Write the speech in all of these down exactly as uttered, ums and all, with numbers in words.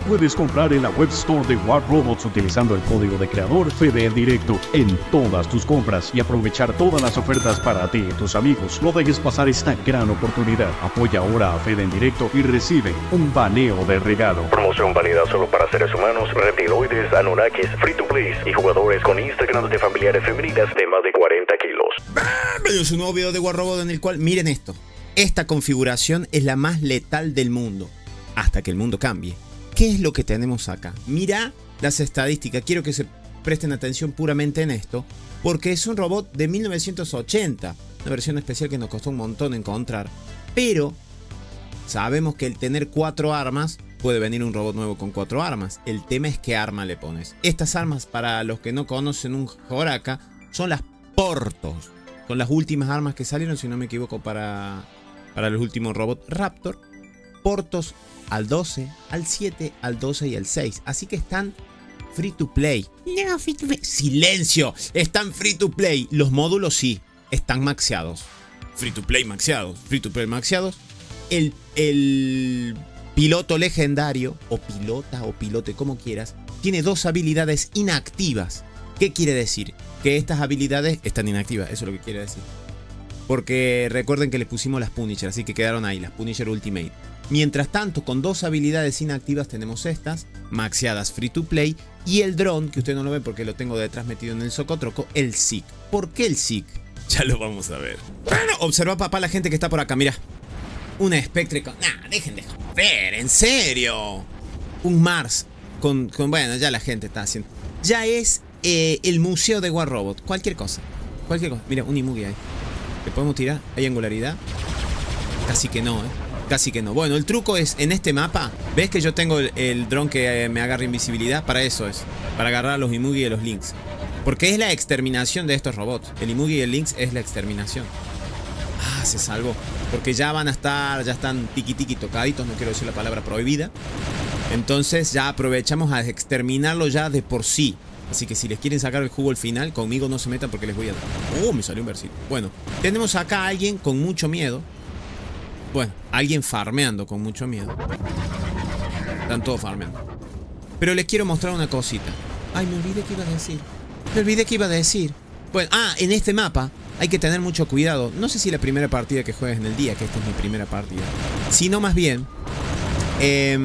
Puedes comprar en la web store de War Robots utilizando el código de creador Fede en Directo en todas tus compras y aprovechar todas las ofertas para ti y tus amigos. No dejes pasar esta gran oportunidad. Apoya ahora a Fede en Directo y recibe un baneo de regalo. Promoción válida solo para seres humanos, reptiloides, anunnakis, free to play y jugadores con Instagram de familiares femeninas de más de cuarenta kilos. Es un nuevo video de War Robot en el cual, miren esto. Esta configuración es la más letal del mundo. Hasta que el mundo cambie. ¿Qué es lo que tenemos acá? Mira las estadísticas. Quiero que se presten atención puramente en esto, porque es un robot de mil novecientos ochenta. Una versión especial que nos costó un montón encontrar. Pero sabemos que el tener cuatro armas, puede venir un robot nuevo con cuatro armas. El tema es qué arma le pones. Estas armas, para los que no conocen un Horaka, son las Portos. Son las últimas armas que salieron, si no me equivoco, para, para los últimos robots Raptor. Portos al doce, al siete, al doce y al seis. Así que están free to play. No, free to play. ¡Silencio! Están free to play. Los módulos sí, están maxeados. Free to play maxeados. Free to play maxeados. El, el piloto legendario, o pilota, o pilote, como quieras, tiene dos habilidades inactivas. ¿Qué quiere decir? Que estas habilidades están inactivas. Eso es lo que quiere decir. Porque recuerden que les pusimos las Punisher, así que quedaron ahí, las Punisher Ultimate. Mientras tanto, con dos habilidades inactivas tenemos estas, maxeadas free to play, y el dron, que usted no lo ve porque lo tengo detrás metido en el socotroco, el S I C. ¿Por qué el S I C? Ya lo vamos a ver. Bueno, observa, papá, la gente que está por acá, mira. Una Spectre con... Nah, dejen de joder, en serio. Un Mars con, con... Bueno, ya la gente está haciendo... Ya es eh, el museo de War Robot. Cualquier cosa. Cualquier cosa. Mira, un Imugi ahí. ¿Le podemos tirar? ¿Hay angularidad? Casi que no, ¿eh? Casi que no. Bueno, el truco es, en este mapa, ¿ves que yo tengo el, el dron que eh, me agarra invisibilidad? Para eso es. Para agarrar a los Imugi y a los Lynx. Porque es la exterminación de estos robots. El Imugi y el Lynx es la exterminación. Ah, se salvó. Porque ya van a estar, ya están tiqui tiqui tocaditos. No quiero decir la palabra prohibida. Entonces ya aprovechamos a exterminarlo ya de por sí. Así que si les quieren sacar el jugo al final, conmigo no se metan porque les voy a dar. Oh, me salió un versito. Bueno, tenemos acá a alguien con mucho miedo. Bueno, alguien farmeando con mucho miedo. Están todos farmeando. Pero les quiero mostrar una cosita. Ay, me olvidé que iba a decir. Me olvidé que iba a decir. Bueno, ah, en este mapa hay que tener mucho cuidado. No sé si la primera partida que juegues en el día, que esta es mi primera partida, sino más bien eh,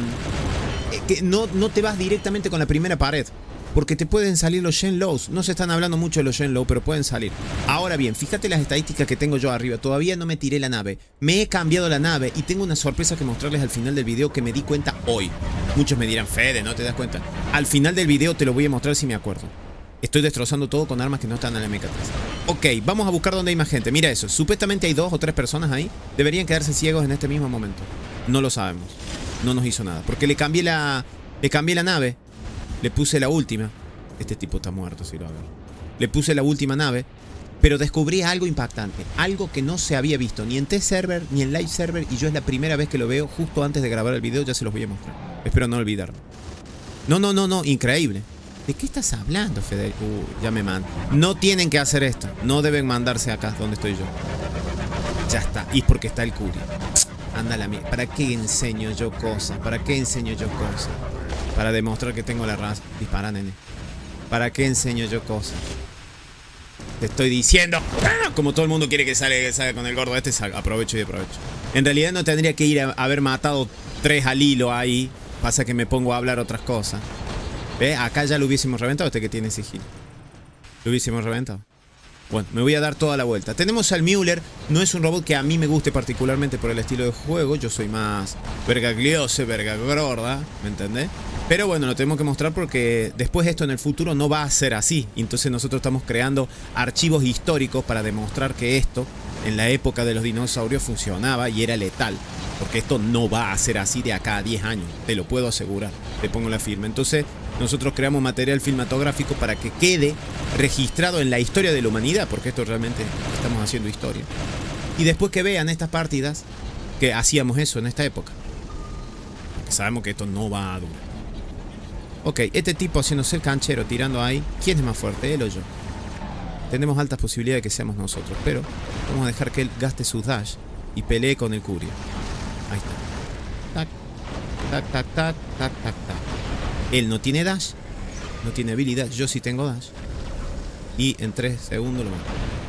que no, no te vas directamente con la primera pared. Porque te pueden salir los Shenlows. No se están hablando mucho de los Shenlow, pero pueden salir. Ahora bien, fíjate las estadísticas que tengo yo arriba. Todavía no me tiré la nave. Me he cambiado la nave y tengo una sorpresa que mostrarles al final del video que me di cuenta hoy. Muchos me dirán, Fede, ¿no te das cuenta? Al final del video te lo voy a mostrar si me acuerdo. Estoy destrozando todo con armas que no están en la M K tres. Ok, vamos a buscar donde hay más gente. Mira eso. Supuestamente hay dos o tres personas ahí. Deberían quedarse ciegos en este mismo momento. No lo sabemos. No nos hizo nada. Porque le cambié la... Le cambié la nave. Le puse la última. Este tipo está muerto, si lo hago. Le puse la última nave. Pero descubrí algo impactante. Algo que no se había visto ni en test server ni en live server. Y yo es la primera vez que lo veo. Justo antes de grabar el video ya se los voy a mostrar. Espero no olvidarlo. No, no, no, no. Increíble. ¿De qué estás hablando, Federico? Uh, ya me mando. No tienen que hacer esto. No deben mandarse acá donde estoy yo. Ya está. Y es porque está el Curie. Anda la mía. ¿Para qué enseño yo cosas? ¿Para qué enseño yo cosas? Para demostrar que tengo la raza. Dispara, nene. ¿Para qué enseño yo cosas? Te estoy diciendo. Como todo el mundo quiere que salga, que salga con el gordo este, salga. Aprovecho y aprovecho. En realidad no tendría que ir a haber matado tres al hilo ahí. Pasa que me pongo a hablar otras cosas. ¿Ve? Acá ya lo hubiésemos reventado. Este que tiene sigilo. Lo hubiésemos reventado. Bueno, me voy a dar toda la vuelta. Tenemos al Müller. No es un robot que a mí me guste particularmente por el estilo de juego. Yo soy más vergagliose, verga gorda. ¿Me entendés? Pero bueno, lo tenemos que mostrar porque después esto en el futuro no va a ser así. Entonces nosotros estamos creando archivos históricos para demostrar que esto en la época de los dinosaurios funcionaba y era letal. Porque esto no va a ser así de acá a diez años. Te lo puedo asegurar. Te pongo la firma. Entonces nosotros creamos material filmatográfico para que quede registrado en la historia de la humanidad. Porque esto realmente estamos haciendo historia. Y después que vean estas partidas que hacíamos eso en esta época. Porque sabemos que esto no va a durar. Ok, este tipo haciéndose el canchero, tirando ahí. ¿Quién es más fuerte, él o yo? Tenemos altas posibilidades de que seamos nosotros, pero vamos a dejar que él gaste su dash y pelee con el Curie. Ahí está. Tac, tac, tac, tac, tac, tac, tac. Él no tiene dash. No tiene habilidad. Yo sí tengo dash. Y en tres segundos lo mato.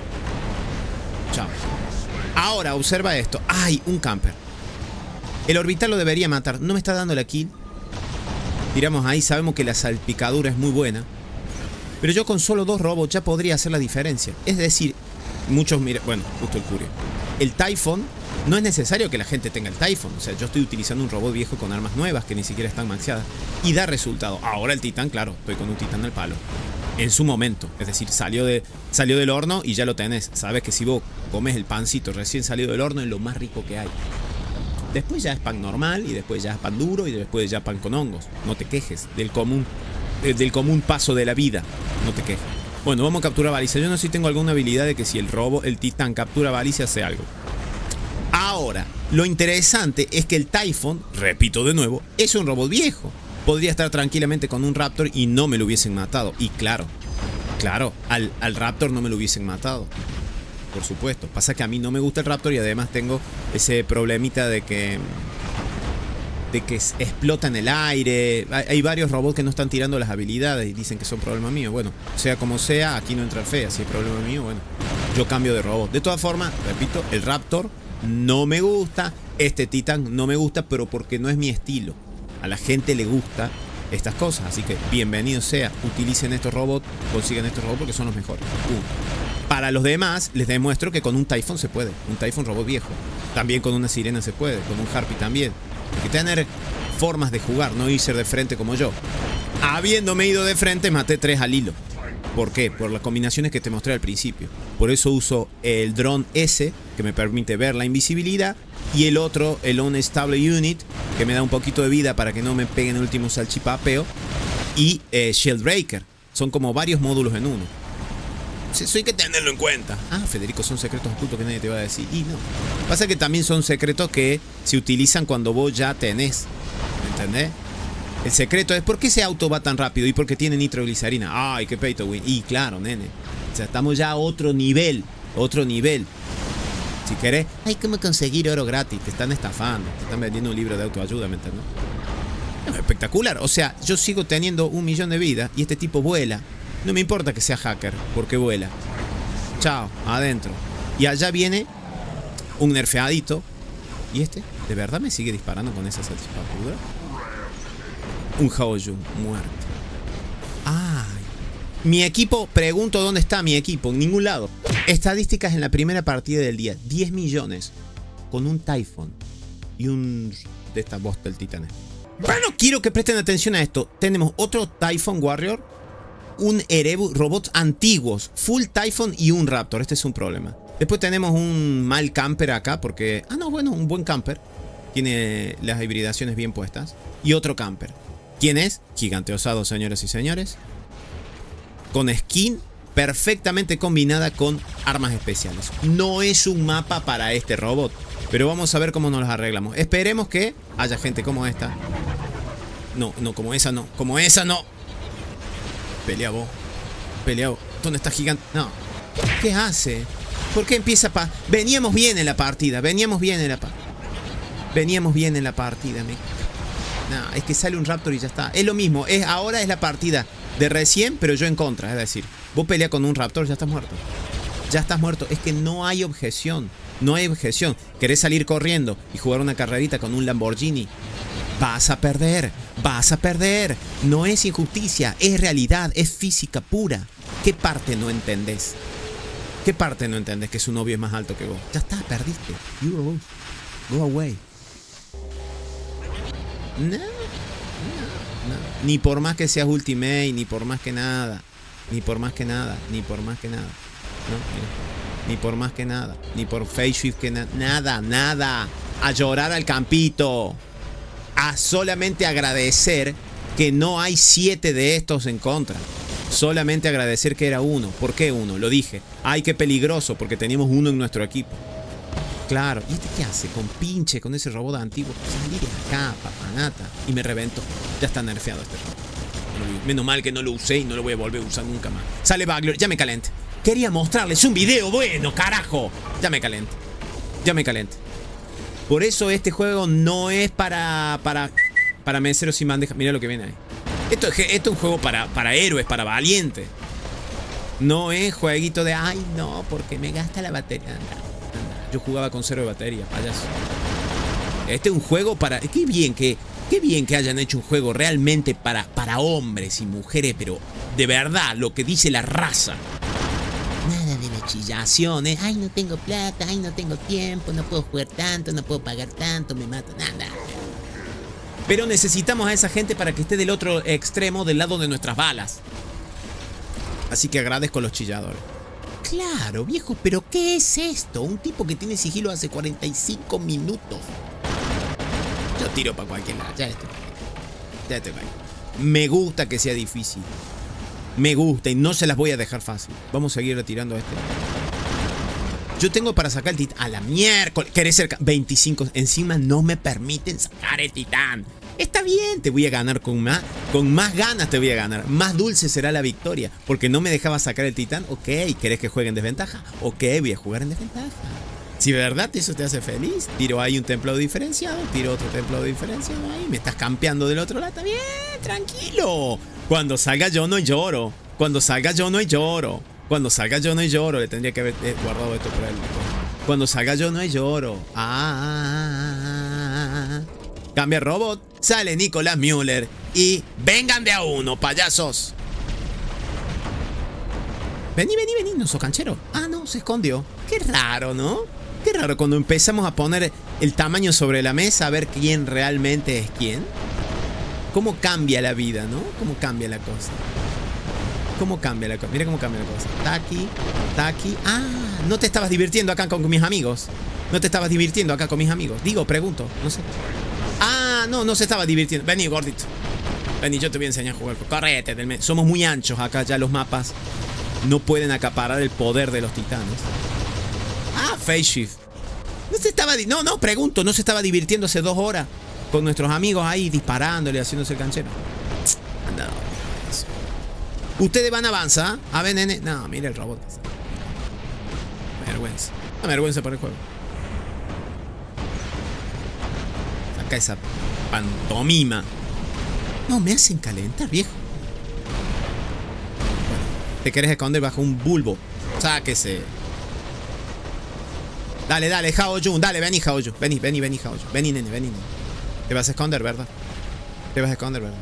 Chao. Ahora, observa esto. ¡Ay! Un camper. El orbital lo debería matar. No me está dando la kill. Tiramos ahí. Sabemos que la salpicadura es muy buena. Pero yo con solo dos robots ya podría hacer la diferencia. Es decir, muchos miren... Bueno, justo el Curio. El Typhon... No es necesario que la gente tenga el Typhon. O sea, yo estoy utilizando un robot viejo con armas nuevas que ni siquiera están maxeadas. Y da resultado. Ahora el Titán, claro, estoy con un Titán al palo. En su momento. Es decir, salió, de, salió del horno y ya lo tenés. Sabes que si vos comes el pancito recién salido del horno es lo más rico que hay. Después ya es pan normal y después ya es pan duro y después ya pan con hongos. No te quejes del común, del común paso de la vida. No te quejes. Bueno, vamos a capturar baliza. Yo no sé si tengo alguna habilidad de que si el robo, el Titán captura baliza hace algo. Ahora, lo interesante es que el Typhon, repito de nuevo, es un robot viejo. Podría estar tranquilamente con un Raptor y no me lo hubiesen matado. Y claro, claro, al, al Raptor no me lo hubiesen matado. Por supuesto. Pasa que a mí no me gusta el Raptor y además tengo ese problemita de que... De que explota en el aire. Hay, hay varios robots que no están tirando las habilidades y dicen que son problema mío. Bueno, sea como sea, aquí no entra el fea. Si es problema mío, bueno, yo cambio de robot. De todas formas, repito, el Raptor no me gusta. Este Titán no me gusta, pero porque no es mi estilo. A la gente le gusta estas cosas. Así que bienvenido sea. Utilicen estos robots, consigan estos robots porque son los mejores. Punto. Para los demás, les demuestro que con un Typhon se puede. Un Typhon robot viejo. También con una sirena se puede. Con un Harpy también. Hay que tener formas de jugar, no irse de frente como yo. Habiéndome ido de frente, maté tres al hilo. ¿Por qué? Por las combinaciones que te mostré al principio. Por eso uso el Drone S, que me permite ver la invisibilidad. Y el otro, el Unstable Unit, que me da un poquito de vida para que no me peguen el último salchipapeo. Y eh, Shieldbreaker. Son como varios módulos en uno. Eso hay que tenerlo en cuenta. Ah, Federico, son secretos ocultos que nadie te va a decir. Y no. Pasa que también son secretos que se utilizan cuando vos ya tenés. ¿Me entendés? El secreto es ¿por qué ese auto va tan rápido? Y porque tiene nitroglicerina. Ay, qué pay to win. Y claro, nene. O sea, estamos ya a otro nivel. Otro nivel. Si querés, hay como conseguir oro gratis. Te están estafando. Te están vendiendo un libro de autoayuda, ¿me entendés? No, espectacular. O sea, yo sigo teniendo un millón de vida y este tipo vuela. No me importa que sea hacker, porque vuela. Chao, adentro. Y allá viene un nerfeadito. ¿Y este? ¿De verdad me sigue disparando con esa salchipapura? Un Haoyun, muerto. Ay. Mi equipo, pregunto dónde está mi equipo. En ningún lado. Estadísticas en la primera partida del día. diez millones. Con un Typhon. Y un... de esta bosta del Titán. Bueno, quiero que presten atención a esto. Tenemos otro Typhon Warrior. Un Erebus, robots antiguos, full Typhon y un Raptor. Este es un problema. Después tenemos un mal camper acá porque... Ah, no, bueno, un buen camper. Tiene las hibridaciones bien puestas. Y otro camper. ¿Quién es? Gigante osado, señoras y señores. Con skin perfectamente combinada con armas especiales. No es un mapa para este robot, pero vamos a ver cómo nos los arreglamos. Esperemos que haya gente como esta. No, no, como esa no. Como esa no. Pelea vos. Pelea vos. ¿Dónde está gigante? No. ¿Qué hace? ¿Por qué empieza pa...? Veníamos bien en la partida. Veníamos bien en la partida. Veníamos bien en la partida, me... No, es que sale un Raptor y ya está. Es lo mismo. Es, ahora es la partida de recién, pero yo en contra. Es decir, vos peleas con un Raptor, ya estás muerto. Ya estás muerto. Es que no hay objeción. No hay objeción. ¿Querés salir corriendo y jugar una carrerita con un Lamborghini? Vas a perder, vas a perder. No es injusticia, es realidad, es física pura. ¿Qué parte no entendés? ¿Qué parte no entendés que su novio es más alto que vos? Ya está, perdiste. You go, go away. No, no, no. Ni por más que seas Ultimate, ni por más que nada. Ni por más que nada, ni por más que nada. No, mira. Ni por más que nada. Ni por Face Shift que nada. Nada, nada. A llorar al campito. A solamente agradecer que no hay siete de estos en contra. Solamente agradecer que era uno. ¿Por qué uno? Lo dije. Ay, qué peligroso, porque teníamos uno en nuestro equipo. Claro. ¿Y este qué hace? Con pinche, con ese robot antiguo. Salir de acá, papanata. Y me reventó. Ya está nerfeado este robot. Menos mal que no lo usé y no lo voy a volver a usar nunca más. Sale Bagler, ya me calenté. Quería mostrarles un video bueno, carajo. Ya me calenté. Ya me calenté. Por eso este juego no es para, para, para meseros sin bandeja. Mira lo que viene ahí. Esto, esto es un juego para, para héroes, para valientes. No es jueguito de, ay, no, porque me gasta la batería. Anda, anda. Yo jugaba con cero de batería, payaso. Este es un juego para... Qué bien que, qué bien que hayan hecho un juego realmente para, para hombres y mujeres, pero de verdad, lo que dice la raza. Nada de las chillaciones. Ay, no tengo plata, ay, no tengo tiempo, no puedo jugar tanto, no puedo pagar tanto, me mato, nada. Pero necesitamos a esa gente para que esté del otro extremo, del lado de nuestras balas. Así que agradezco a los chilladores. Claro, viejo, pero ¿qué es esto? Un tipo que tiene sigilo hace cuarenta y cinco minutos. Yo tiro para cualquier lado. Ya estoy. Ya estoy. Me gusta que sea difícil. Me gusta y no se las voy a dejar fácil. Vamos a seguir retirando a este. Yo tengo para sacar el titán. A la miércoles. ¿Querés ser veinticinco? Encima no me permiten sacar el titán. Está bien, te voy a ganar con más, con más ganas te voy a ganar. Más dulce será la victoria. Porque no me dejaba sacar el titán. Ok, ¿querés que juegue en desventaja? Ok, voy a jugar en desventaja. Si de verdad eso te hace feliz, tiro ahí un templo diferenciado, tiro otro templo diferenciado ahí. Me estás campeando del otro lado. Está bien, tranquilo. Cuando salga yo no lloro. Cuando salga yo no lloro. Cuando salga yo no lloro. Le tendría que haber guardado esto por él. Cuando salga yo no lloro. Ah. Cambia robot. Sale Nicolás Müller. Y vengan de a uno, payasos. Vení, vení, vení. No sos canchero. Ah, no, se escondió. Qué raro, ¿no? Qué raro cuando empezamos a poner el tamaño sobre la mesa a ver quién realmente es quién. Cómo cambia la vida, ¿no? Cómo cambia la cosa. Cómo cambia la cosa. Mira cómo cambia la cosa. Taki, taki. Ah, no te estabas divirtiendo acá con mis amigos. No te estabas divirtiendo acá con mis amigos. Digo, pregunto. No sé. Ah, no, no se estaba divirtiendo. Vení, gordito. Vení, yo te voy a enseñar a jugar. Correte del medio. Somos muy anchos acá ya los mapas. No pueden acaparar el poder de los titanes. Ah, Phase Shift. No se estaba... No, no, pregunto. ¿No se estaba divirtiendo hace dos horas con nuestros amigos ahí disparándole, haciéndose el canchero? Anda. Ustedes van a avanzar. A ver, nene. No, mira el robot. Me vergüenza. Me vergüenza por el juego. Saca esa pantomima. No, me hacen calentar, viejo. Bueno, te querés esconder bajo un bulbo. Sáquese. Dale, dale, Hao Jun. Dale, vení, Hao Jun. Vení, vení, vení, Hao Jun. Vení, nene, vení, nene. Te vas a esconder, ¿verdad? Te vas a esconder, ¿verdad?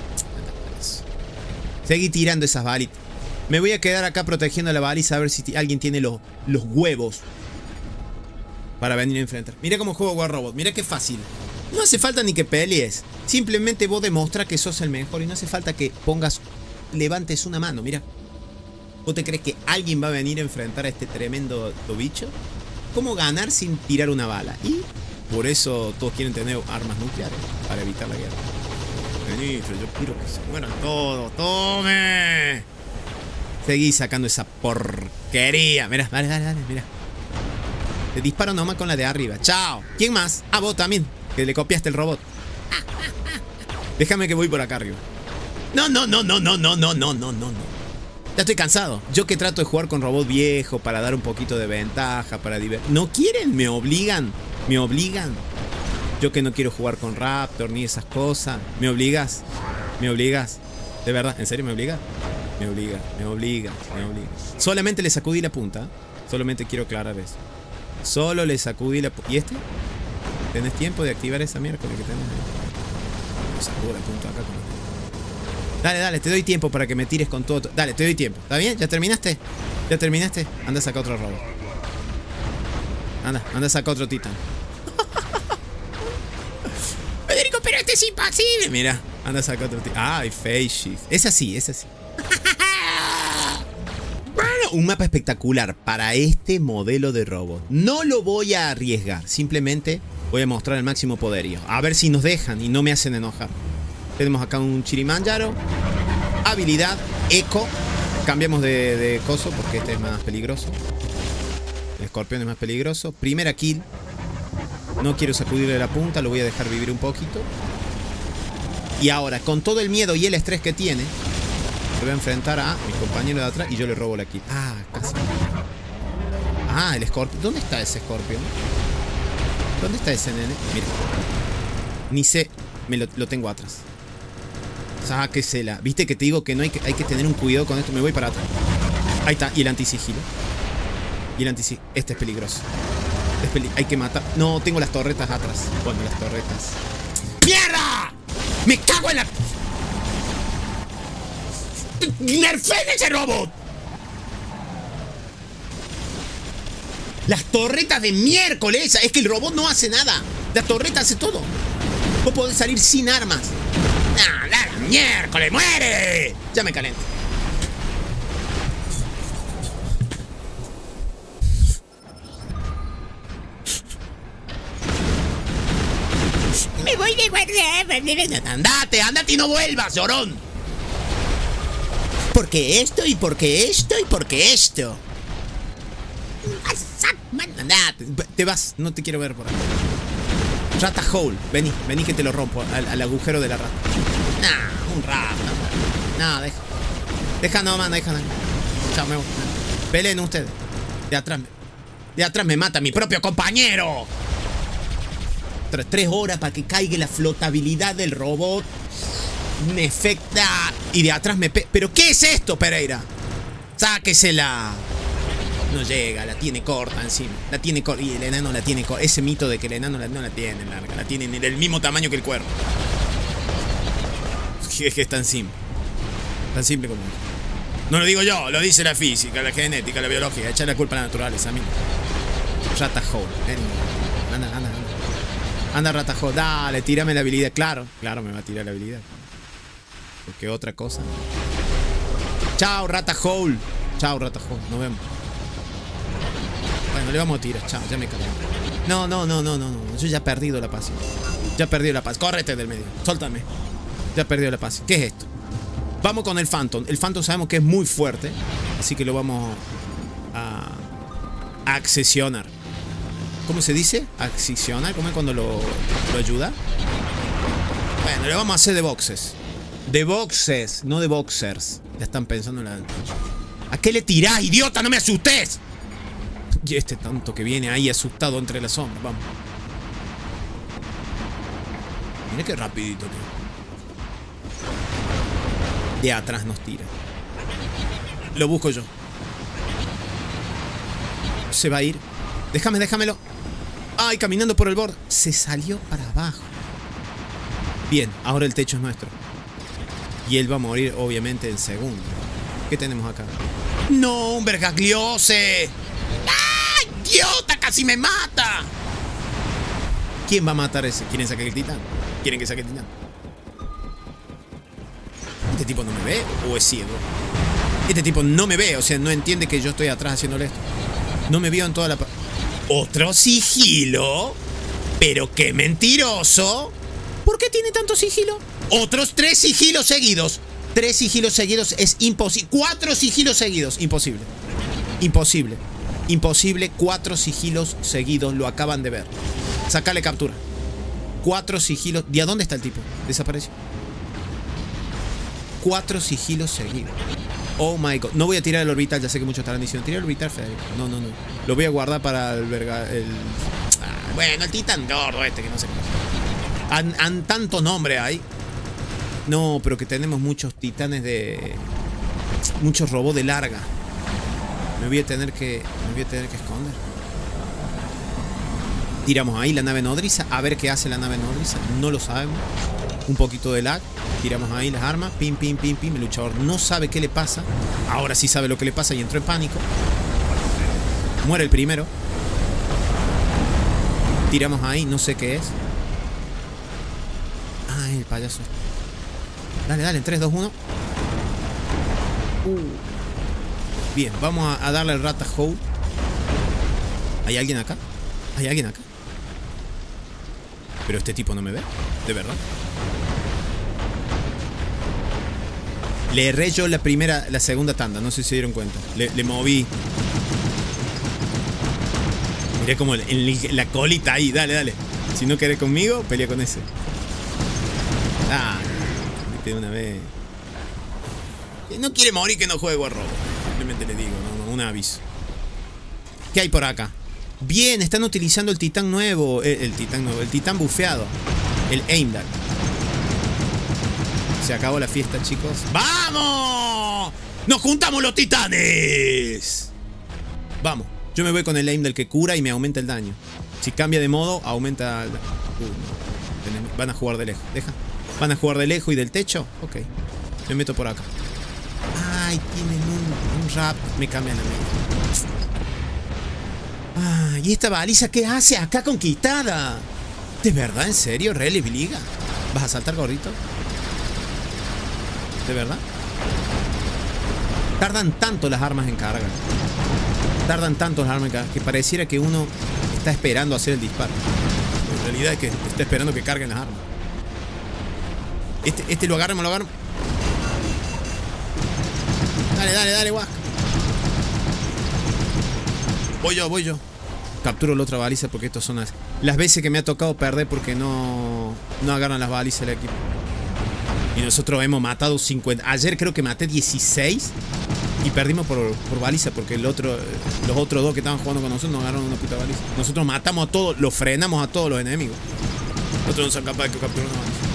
Seguí tirando esas balitas. Me voy a quedar acá protegiendo la baliza a ver si alguien tiene los, los huevos para venir a enfrentar. Mira cómo juego War Robot. Mira qué fácil. No hace falta ni que pelees. Simplemente vos demuestras que sos el mejor y no hace falta que pongas, levantes una mano. Mira. ¿Vos te crees que alguien va a venir a enfrentar a este tremendo bicho? ¿Cómo ganar sin tirar una bala? Y por eso todos quieren tener armas nucleares para evitar la guerra. Ministro, yo quiero que se mueran todos. ¡Tome! Seguí sacando esa porquería. Mira, dale, dale, dale, mira. Te disparo nomás con la de arriba. ¡Chao! ¿Quién más? Ah, vos también, que le copiaste el robot. Déjame que voy por acá arriba. No, no, no, no, no, no, no, no, no, no. Ya estoy cansado. Yo que trato de jugar con robot viejo para dar un poquito de ventaja, para divertir. No quieren, me obligan. Me obligan. Yo que no quiero jugar con Raptor ni esas cosas. ¿Me obligas? ¿Me obligas? ¿De verdad? ¿En serio me obliga? Me obliga, me obliga, me obliga. Solamente le sacudí la punta. Solamente quiero aclarar eso. Solo le sacudí la punta. ¿Y este? ¿Tenés tiempo de activar esa miércoles que tenés ahí? Le sacudo la punta acá. Dale, dale, te doy tiempo para que me tires con todo. Dale, te doy tiempo. ¿Está bien? ¿Ya terminaste? ¿Ya terminaste? Anda a sacar otro robot. Anda, anda a sacar otro titán. Federico, pero este es imposible. Mira, anda a sacar otro titán. Ay, Phase Shift. Es así, es así. Bueno, un mapa espectacular para este modelo de robot. No lo voy a arriesgar. Simplemente voy a mostrar el máximo poderío. A ver si nos dejan y no me hacen enojar. Tenemos acá un Chirimanjaro. Habilidad, eco. Cambiamos de, de coso porque este es más peligroso. El escorpión es más peligroso. Primera kill. No quiero sacudirle la punta, lo voy a dejar vivir un poquito. Y ahora, con todo el miedo y el estrés que tiene, me voy a enfrentar a mi compañero de atrás y yo le robo la kill. Ah, casi. Ah, el escorpión. ¿Dónde está ese escorpión? ¿Dónde está ese nene? Mira. Ni sé. Me lo, lo tengo atrás. Sáquesela. Viste que te digo que no hay que, hay que tener un cuidado con esto. Me voy para atrás. Ahí está. Y el antisigilo. Y el antisigilo. Este es peligroso. Es peli hay que matar. No, tengo las torretas atrás. Bueno, las torretas. ¡Mierda! ¡Me cago en la... ¡Nerfen ese robot! Las torretas de miércoles. Es que el robot no hace nada. La torreta hace todo. Vos podés salir sin armas. ¡Ah, la miércoles! ¡Muere! Ya me calento. Me voy de guardia. Andate, andate y no vuelvas, llorón. Porque esto y porque esto y porque esto. Andate. Te vas, no te quiero ver por acá. Rata hole, vení, vení que te lo rompo al, al agujero de la rata. Nah, un rata. No, deja. Deja nomás, deja nomás. Chao, me voy. Peleen ustedes. De atrás. De atrás me mata mi propio compañero. Tres, tres horas para que caiga la flotabilidad del robot. Me afecta. Y de atrás me pe... ¿Pero qué es esto, Pereira? Sáquesela. No llega, la tiene corta encima. La tiene corta. Y el enano la tiene corta. Ese mito de que el enano la, no la tiene larga. La tiene del mismo tamaño que el cuervo. Es que es tan simple. Tan simple como... No lo digo yo, lo dice la física, la genética, la biología. Echar la culpa a la naturaleza, amigo. Rata hole. Anda, anda, anda. Anda, rata hole. Dale, tírame la habilidad. Claro, claro, me va a tirar la habilidad. Porque otra cosa. Chao, rata hole. Chao, rata hole. Nos vemos. Bueno, le vamos a tirar. Chao, ya me calé. No, no, no, no, no, no. Yo ya he perdido la paz. Ya he perdido la paz. Córrete del medio. Suéltame. Ya he perdido la paz. ¿Qué es esto? Vamos con el Phantom. El Phantom sabemos que es muy fuerte. Así que lo vamos a, a accesionar. ¿Cómo se dice? Accesionar. ¿Cómo es cuando lo, lo ayuda? Bueno, le vamos a hacer de boxes. De boxes, no de boxers. Ya están pensando en la... ¿A qué le tirás, idiota? ¡No me asustes! Y este tanto que viene ahí asustado entre las sombras. Vamos. Mira qué rapidito, tío. De atrás nos tira. Lo busco yo. Se va a ir. Déjame, déjamelo. Ay, caminando por el borde. Se salió para abajo. Bien, ahora el techo es nuestro. Y él va a morir, obviamente, en segundo. ¿Qué tenemos acá? ¡No, un vergagliose! ¡Ay, idiota! ¡Casi me mata! ¿Quién va a matar ese? ¿Quieren sacar el titán? ¿Quieren que saque el titán? ¿Este tipo no me ve o es ciego? Este tipo no me ve, o sea, no entiende que yo estoy atrás haciéndole esto. No me vio en toda la... ¿Otro sigilo? ¡Pero qué mentiroso! ¿Por qué tiene tanto sigilo? Otros tres sigilos seguidos. Tres sigilos seguidos es imposible. Cuatro sigilos seguidos. Imposible. Imposible. Imposible. Cuatro sigilos seguidos. Lo acaban de ver. Sácale captura. Cuatro sigilos. ¿Y a dónde está el tipo? Desapareció. Cuatro sigilos seguidos. Oh my god. No voy a tirar el orbital. Ya sé que muchos estarán diciendo: tira el orbital, Federico. No, no, no. Lo voy a guardar para el verga. El... Ah, bueno, el titán gordo este que no sé cómo. Han, han tanto nombre ahí. No, pero que tenemos muchos titanes de... Muchos robots de larga. Me voy a tener que... Me voy a tener que esconder. Tiramos ahí la nave nodriza. A ver qué hace la nave nodriza. No lo sabemos. Un poquito de lag. Tiramos ahí las armas. Pim, pim, pim, pim. El luchador no sabe qué le pasa. Ahora sí sabe lo que le pasa y entró en pánico. Muere el primero. Tiramos ahí. No sé qué es. Ay, el payaso. Dale, dale, en tres, dos, uno. Uh. Bien, vamos a, a darle al rata hole. ¿Hay alguien acá? ¿Hay alguien acá? Pero este tipo no me ve, de verdad. Le erré yo la primera, la segunda tanda, no sé si se dieron cuenta. Le, le moví. Miré como el, el, la colita ahí, dale, dale. Si no querés conmigo, pelea con ese. Ah, de una vez. No quiere morir, que no juegue a robo. Simplemente le digo, no, no, un aviso. ¿Qué hay por acá? Bien, están utilizando el titán nuevo. El, el titán nuevo, el titán bufeado. El Heimdall. Se acabó la fiesta, chicos. ¡Vamos! ¡Nos juntamos los titanes! Vamos. Yo me voy con el aim del que cura y me aumenta el daño. Si cambia de modo, aumenta el... Uh, no. Van a jugar de lejos. Deja. ¿Van a jugar de lejos y del techo? Ok. Me meto por acá. Ay, tienen un, un rap. Me cambian a mí. Ah, ¿y esta baliza qué hace acá conquistada? ¿De verdad? ¿En serio? ¿Really, Liga? ¿Vas a saltar, gordito? ¿De verdad? Tardan tanto las armas en carga. Tardan tanto las armas en carga que pareciera que uno está esperando hacer el disparo. En realidad es que está esperando que carguen las armas. Este, este lo agarramos, lo agarramos. Dale, dale, dale, guac. Voy yo, voy yo. Capturo la otra baliza porque estas son las, las veces que me ha tocado perder porque no, no agarran las balizas del equipo. Y nosotros hemos matado cincuenta. Ayer creo que maté dieciséis y perdimos por, por baliza porque el otro, los otros dos que estaban jugando con nosotros nos agarraron una puta baliza. Nosotros matamos a todos, los frenamos a todos los enemigos. Nosotros no somos capaces de capturar una baliza.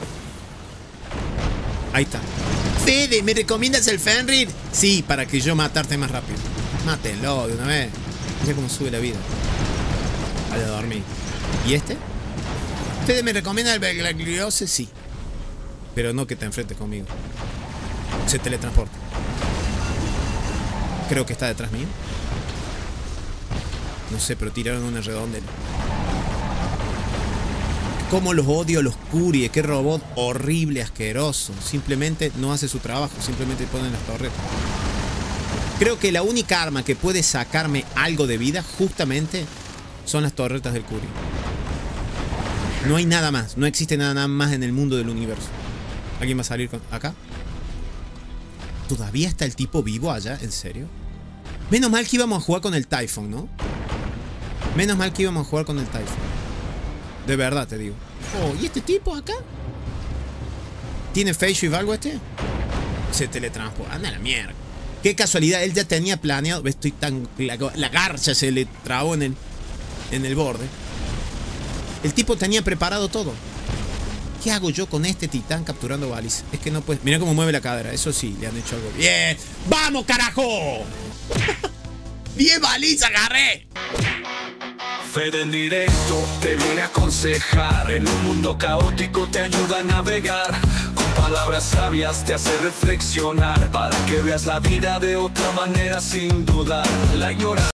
Ahí está. Fede, ¿me recomiendas el Fenrir? Sí, para que yo matarte más rápido. Mátelo de una vez. Mira cómo sube la vida. Vaya a dormir. ¿Y este? ¿Fede me recomienda el Beglariose? Sí. Pero no que te enfrentes conmigo. Se teletransporta. Creo que está detrás mío. No sé, pero tiraron una redonda. Cómo los odio, los Curie. Qué robot horrible, asqueroso. Simplemente no hace su trabajo. Simplemente ponen las torretas. Creo que la única arma que puede sacarme algo de vida, justamente, son las torretas del Curie. No hay nada más. No existe nada más en el mundo del universo. ¿Alguien va a salir con... acá? ¿Todavía está el tipo vivo allá? ¿En serio? Menos mal que íbamos a jugar con el Typhon, ¿no? Menos mal que íbamos a jugar con el Typhon. De verdad te digo. Oh, ¿y este tipo acá? ¿Tiene Face Shift algo este? Se teletransporta. Anda a la mierda. Qué casualidad, él ya tenía planeado. Estoy tan... La, la garcha se le trabó en el, en el borde. El tipo tenía preparado todo. ¿Qué hago yo con este titán capturando balizas? Es que no puedes... Mira cómo mueve la cadera. Eso sí, le han hecho algo. ¡Bien! ¡Vamos, carajo! ¡diez balizas agarré! Fede en directo te viene a aconsejar. En un mundo caótico te ayuda a navegar. Con palabras sabias te hace reflexionar, para que veas la vida de otra manera sin dudar. La ignorancia